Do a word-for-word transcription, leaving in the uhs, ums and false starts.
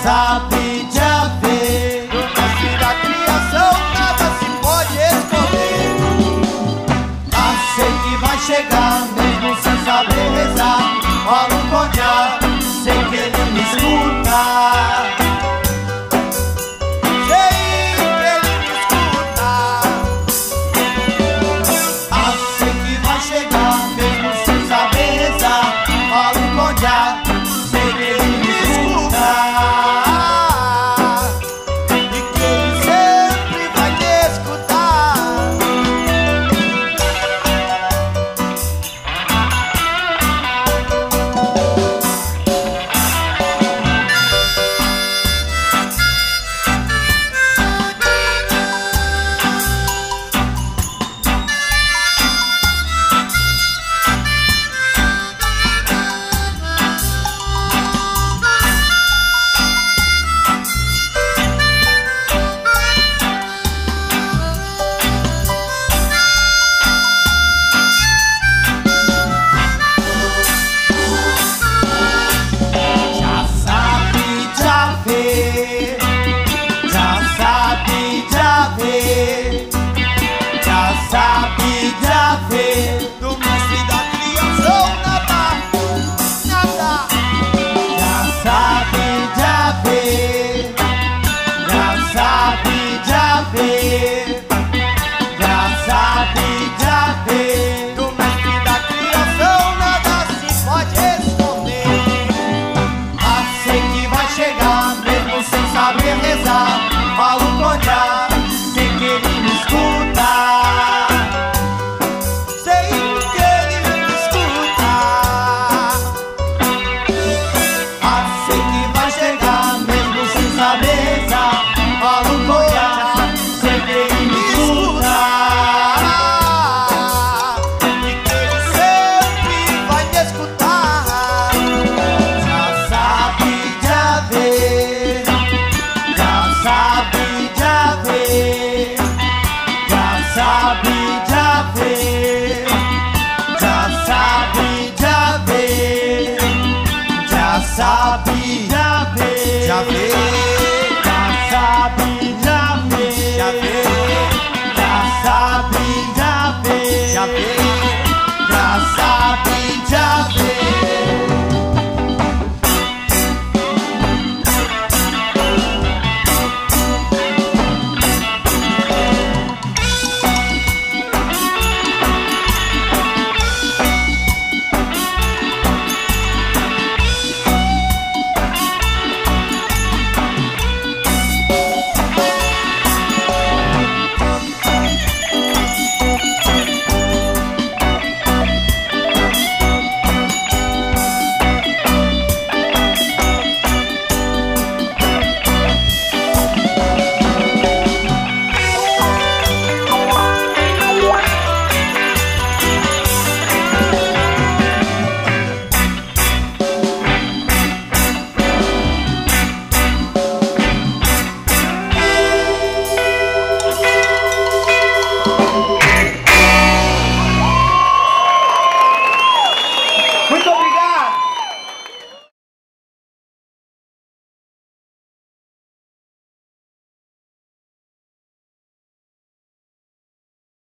sabe, já vê. No mestre da criação nada se pode esconder. Ah, sei que vai chegar mesmo sem saber rezar. Falo com já, sei que ele me escuta. Sei que ele me escuta. Ah, sei que vai chegar mesmo sem saber rezar. Falo com já, sei que ele me escuta. E que ele sempre vai te escutar. Já sabe, já vê. Já sabe, já vê. Já sabe, já vê. Do mestre da criação nada, nada. Já sabe, já vê. Já sabe, já vê. Já sabe, já vê. Do mestre da criação nada se pode esconder. Ah, sei que vai chegar mesmo sem saber rezar. Falo com já, sei que ele me escuta. Sei que ele me escuta. Ah, sei que vai chegar mesmo sem saber rezar. Falo com já, sei que ele me escuta. E que ele sempre vai te escutar. Já sabe, já vê. Já sabe, já vê. Já sabe, já vê. Já sabe, já vê. Já sabe, já vê. Já vê. Já sabe,